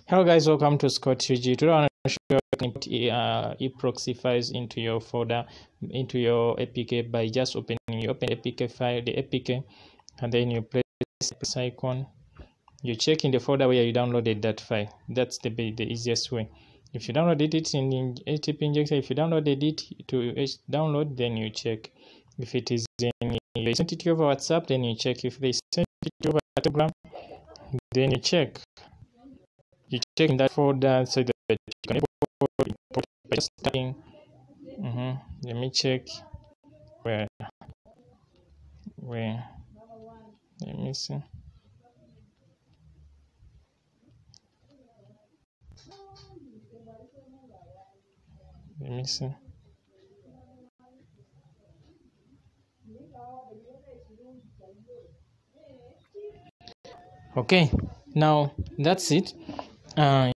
Hello guys, welcome to Scott2G. Today I want to show you how you can put eproxy files into your folder, into your APK by just open APK file, the APK, and then you press this icon. You check in the folder where you downloaded that file. That's the easiest way. If you downloaded it in HTTP injector, if you downloaded it to download, then you check. If it is in, they sent it over WhatsApp, then you check. If they sent it over Telegram, then you check. You check in that folder so that you can import by just typing. Let me check where. Let me see. Let me see. Okay, now that's it.